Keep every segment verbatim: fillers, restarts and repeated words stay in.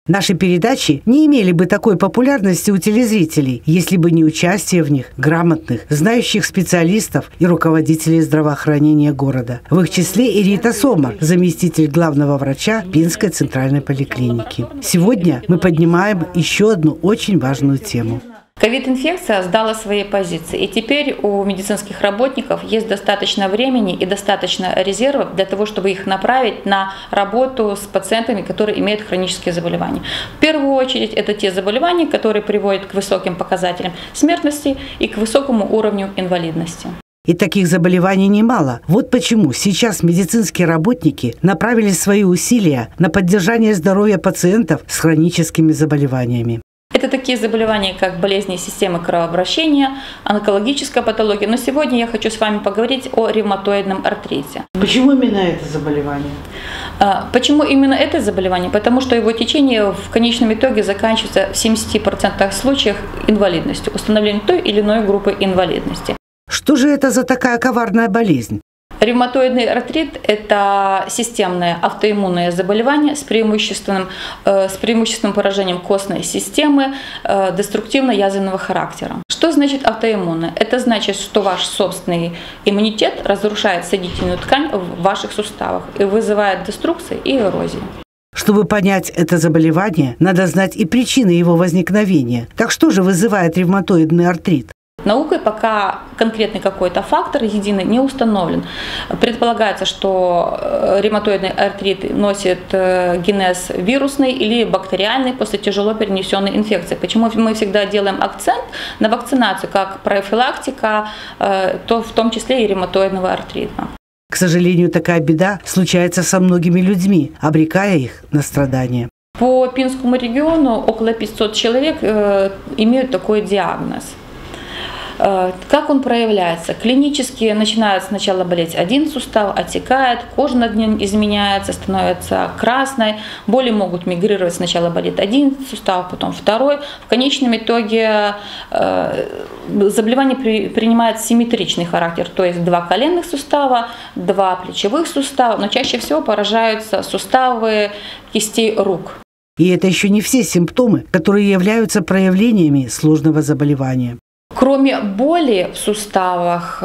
Наши передачи не имели бы такой популярности у телезрителей, если бы не участие в них грамотных, знающих специалистов и руководителей здравоохранения города. В их числе и Рита Сомар, заместитель главного врача Пинской центральной поликлиники. Сегодня мы поднимаем еще одну очень важную тему. Ковид-инфекция сдала свои позиции, и теперь у медицинских работников есть достаточно времени и достаточно резервов для того, чтобы их направить на работу с пациентами, которые имеют хронические заболевания. В первую очередь это те заболевания, которые приводят к высоким показателям смертности и к высокому уровню инвалидности. И таких заболеваний немало. Вот почему сейчас медицинские работники направили свои усилия на поддержание здоровья пациентов с хроническими заболеваниями. Это такие заболевания, как болезни системы кровообращения, онкологическая патология. Но сегодня я хочу с вами поговорить о ревматоидном артрите. Почему именно это заболевание? Почему именно это заболевание? Потому что его течение в конечном итоге заканчивается в семидесяти процентах случаев инвалидностью, установлением той или иной группы инвалидности. Что же это за такая коварная болезнь? Ревматоидный артрит – это системное автоиммунное заболевание с преимущественным, э, с преимущественным поражением костной системы э, деструктивно-язвенного характера. Что значит автоиммунное? Это значит, что ваш собственный иммунитет разрушает соединительную ткань в ваших суставах и вызывает деструкции и эрозии. Чтобы понять это заболевание, надо знать и причины его возникновения. Так что же вызывает ревматоидный артрит? Наукой пока конкретный какой-то фактор единый не установлен. Предполагается, что ревматоидный артрит носит генез вирусный или бактериальный после тяжело перенесенной инфекции. Почему мы всегда делаем акцент на вакцинацию как профилактика, то в том числе и ревматоидного артрита. К сожалению, такая беда случается со многими людьми, обрекая их на страдания. По Пинскому региону около пятисот человек имеют такой диагноз. Как он проявляется? Клинически начинает сначала болеть один сустав, отекает, кожа над ним изменяется, становится красной. Боли могут мигрировать, сначала болит один сустав, потом второй. В конечном итоге заболевание принимает симметричный характер, то есть два коленных сустава, два плечевых сустава, но чаще всего поражаются суставы кистей рук. И это еще не все симптомы, которые являются проявлениями сложного заболевания. Кроме боли в суставах,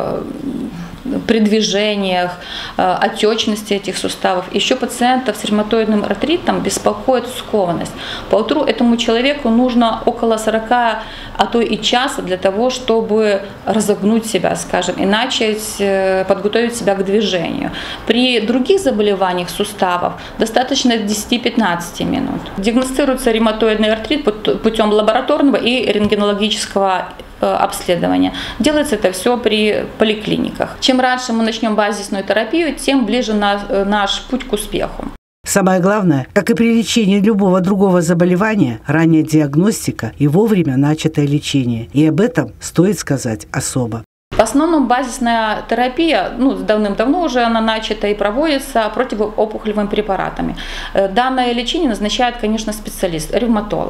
при движениях, отечности этих суставов, еще пациентов с ревматоидным артритом беспокоит скованность. Поутру этому человеку нужно около сорока, а то и часа для того, чтобы разогнуть себя, скажем, и начать подготовить себя к движению. При других заболеваниях суставов достаточно десяти-пятнадцати минут. Диагностируется ревматоидный артрит путем лабораторного и рентгенологического обследования. Делается это все при поликлиниках. Чем раньше мы начнем базисную терапию, тем ближе наш путь к успеху. Самое главное, как и при лечении любого другого заболевания, ранняя диагностика и вовремя начатое лечение. И об этом стоит сказать особо. В основном базисная терапия, ну, давным-давно уже она начата и проводится противоопухолевыми препаратами. Данное лечение назначает, конечно, специалист, ревматолог.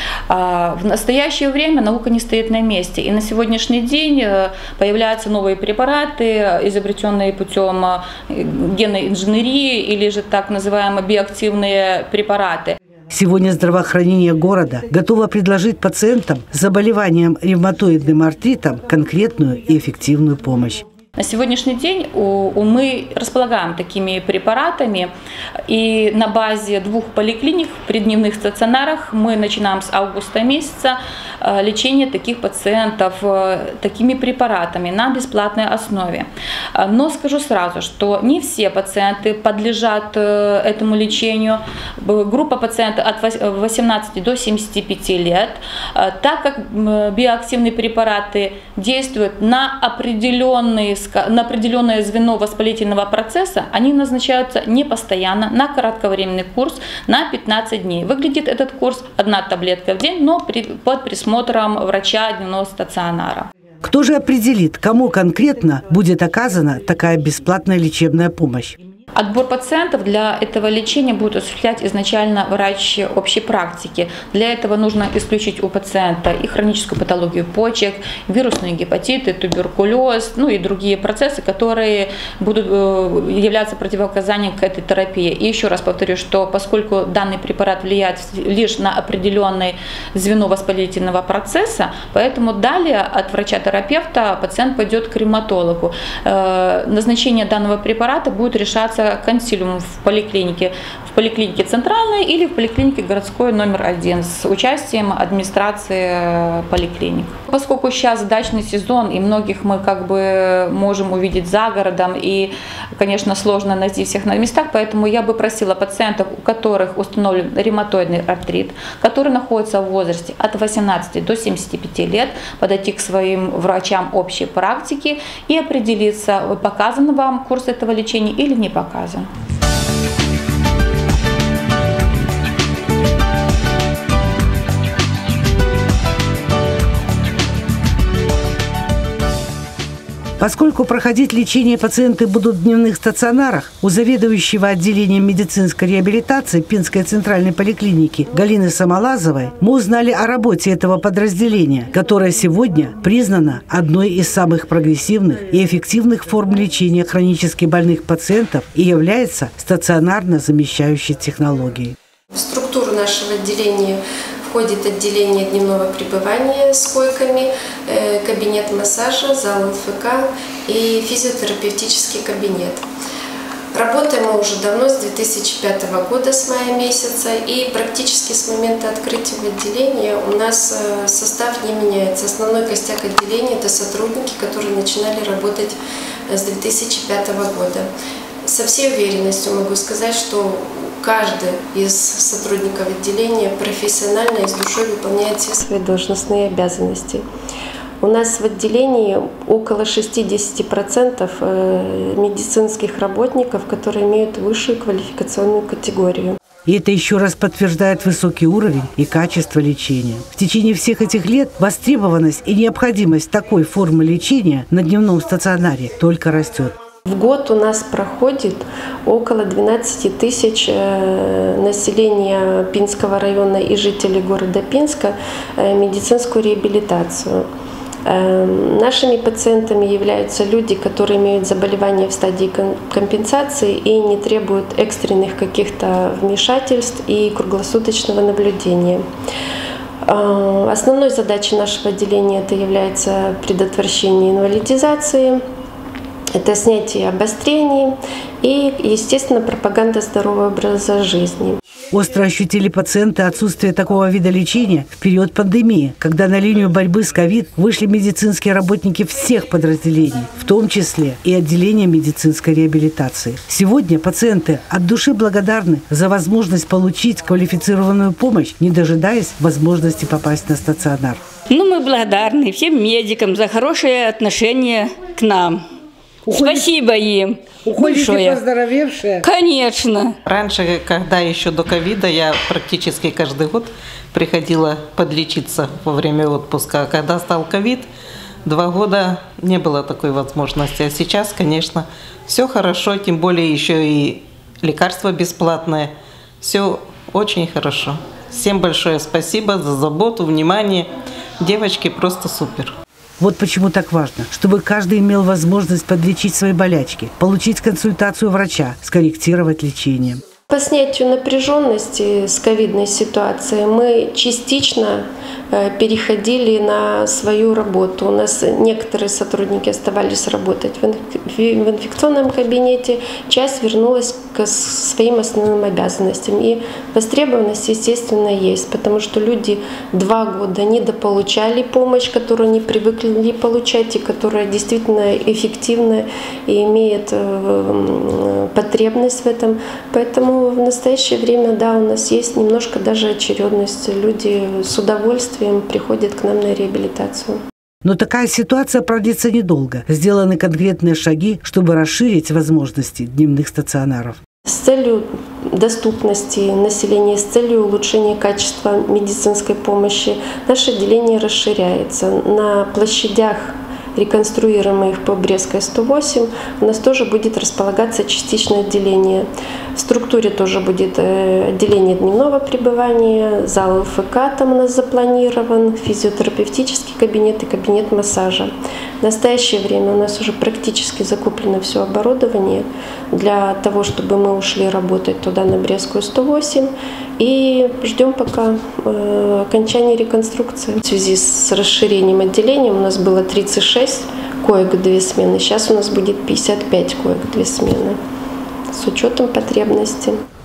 В настоящее время наука не стоит на месте, и на сегодняшний день появляются новые препараты, изобретенные путем генной инженерии или же так называемые биоактивные препараты. Сегодня здравоохранение города готово предложить пациентам с заболеванием ревматоидным артритом конкретную и эффективную помощь. На сегодняшний день мы располагаем такими препаратами, и на базе двух поликлиник при дневных стационарах мы начинаем с августа месяца лечение таких пациентов такими препаратами на бесплатной основе. Но скажу сразу, что не все пациенты подлежат этому лечению. Группа пациентов от восемнадцати до семидесяти пяти лет, так как биоактивные препараты действуют на определенные на определенное звено воспалительного процесса, они назначаются не постоянно, на кратковременный курс на пятнадцать дней. Выглядит этот курс одна таблетка в день, но при, под присмотром врача дневного стационара. Кто же определит, кому конкретно будет оказана такая бесплатная лечебная помощь? Отбор пациентов для этого лечения будет осуществлять изначально врач общей практики. Для этого нужно исключить у пациента и хроническую патологию почек, вирусные гепатиты, туберкулез, ну и другие процессы, которые будут являться противопоказанием к этой терапии. И еще раз повторю, что поскольку данный препарат влияет лишь на определенное звено воспалительного процесса, поэтому далее от врача-терапевта пациент пойдет к ревматологу. Назначение данного препарата будет решаться консилиум в поликлинике, в поликлинике центральной или в поликлинике городской номер один с участием администрации поликлиник. Поскольку сейчас дачный сезон и многих мы как бы можем увидеть за городом и, конечно, сложно найти всех на местах, поэтому я бы просила пациентов, у которых установлен ревматоидный артрит, которые находятся в возрасте от восемнадцати до семидесяти пяти лет, подойти к своим врачам общей практики и определиться, показан вам курс этого лечения или не показан. Поскольку проходить лечение пациенты будут в дневных стационарах, у заведующего отделением медицинской реабилитации Пинской центральной поликлиники Галины Самолазовой мы узнали о работе этого подразделения, которое сегодня признано одной из самых прогрессивных и эффективных форм лечения хронически больных пациентов и является стационарно замещающей технологией. В структуру нашего отделения входит отделение дневного пребывания с койками, кабинет массажа, зал эл эф ка и физиотерапевтический кабинет. Работаем мы уже давно, с две тысячи пятого года, с мая месяца, и практически с момента открытия отделения у нас состав не меняется. Основной костяк отделения – это сотрудники, которые начинали работать с две тысячи пятого года. Со всей уверенностью могу сказать, что каждый из сотрудников отделения профессионально и с душой выполняет все свои должностные обязанности. У нас в отделении около шестидесяти процентов медицинских работников, которые имеют высшую квалификационную категорию. И это еще раз подтверждает высокий уровень и качество лечения. В течение всех этих лет востребованность и необходимость такой формы лечения на дневном стационаре только растет. В год у нас проходит около двенадцати тысяч населения Пинского района и жителей города Пинска медицинскую реабилитацию. Нашими пациентами являются люди, которые имеют заболевания в стадии компенсации и не требуют экстренных каких-то вмешательств и круглосуточного наблюдения. Основной задачей нашего отделения это является предотвращение инвалидизации, это снятие обострений и, естественно, пропаганда здорового образа жизни. Остро ощутили пациенты отсутствие такого вида лечения в период пандемии, когда на линию борьбы с ковид вышли медицинские работники всех подразделений, в том числе и отделения медицинской реабилитации. Сегодня пациенты от души благодарны за возможность получить квалифицированную помощь, не дожидаясь возможности попасть на стационар. Ну, мы благодарны всем медикам за хорошее отношение к нам. Уходите, спасибо им. Уходите большое. Поздоровевшие? Конечно. Раньше, когда еще до ковида, я практически каждый год приходила подлечиться во время отпуска. А когда стал ковид, два года не было такой возможности. А сейчас, конечно, все хорошо, тем более еще и лекарства бесплатные. Все очень хорошо. Всем большое спасибо за заботу, внимание. Девочки просто супер. Вот почему так важно, чтобы каждый имел возможность подлечить свои болячки, получить консультацию врача, скорректировать лечение. По снятию напряженности с ковидной ситуацией мы частично переходили на свою работу. У нас некоторые сотрудники оставались работать в инфекционном кабинете, часть вернулась к своим основным обязанностям. И востребованность, естественно, есть, потому что люди два года недополучали помощь, которую они привыкли получать, и которая действительно эффективна и имеет потребность в этом. Поэтому в настоящее время, да, у нас есть немножко даже очередность. Люди с удовольствием приходят к нам на реабилитацию. Но такая ситуация продлится недолго. Сделаны конкретные шаги, чтобы расширить возможности дневных стационаров. С целью доступности населения, с целью улучшения качества медицинской помощи наше отделение расширяется. На площадях реконструируем их по Брестской сто восемь, у нас тоже будет располагаться частичное отделение. В структуре тоже будет отделение дневного пребывания, зал ЛФК там у нас запланирован, физиотерапевтический кабинет и кабинет массажа. В настоящее время у нас уже практически закуплено все оборудование для того, чтобы мы ушли работать туда на Брестскую сто восемь. И ждем пока э, окончания реконструкции. В связи с расширением отделения у нас было тридцать шесть коек две смены, сейчас у нас будет пятьдесят пять коек две смены с учетом потребностей.